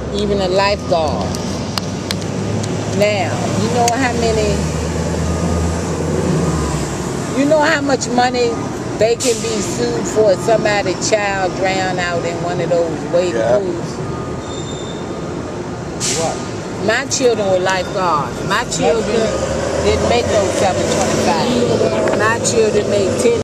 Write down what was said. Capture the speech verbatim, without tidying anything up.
even a lifeguard. Now, you know how many, you know how much money they can be sued for if somebody's child drowned out in one of those wading Yeah. pools? What? My children were lifeguards. My children didn't make no seven twenty-five. My children made ten.